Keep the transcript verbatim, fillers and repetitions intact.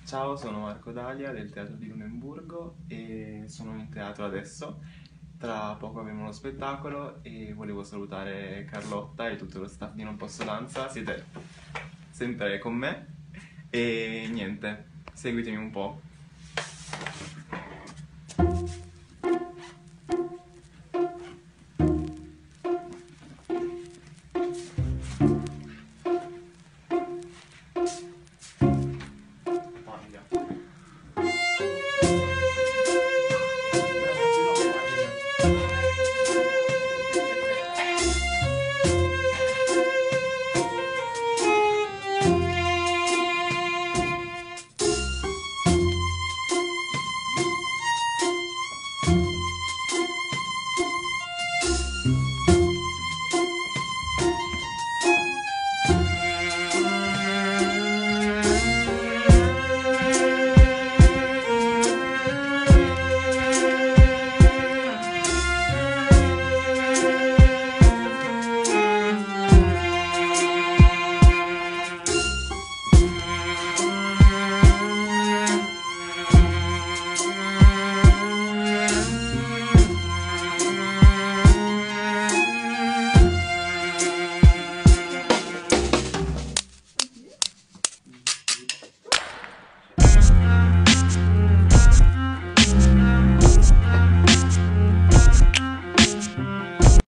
Ciao, sono Marco Dalia del Teatro di Lunenburgo e sono in teatro adesso. Tra poco avremo uno spettacolo e volevo salutare Carlotta e tutto lo staff di Non Posso Danza. Siete sempre con me e niente, seguitemi un po'.